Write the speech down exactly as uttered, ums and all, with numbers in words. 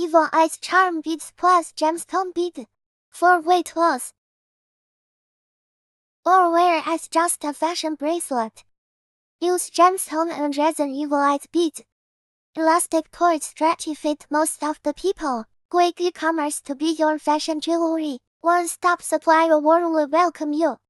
Evil Eyes Charm Beads plus Gemstone Bead. For weight loss. Or wear as just a fashion bracelet. Use gemstone and resin Evil Eyes beads. Elastic towards stretchy fit most of the people. Quick e-commerce to be your fashion jewelry. One-stop supply warmly welcome you.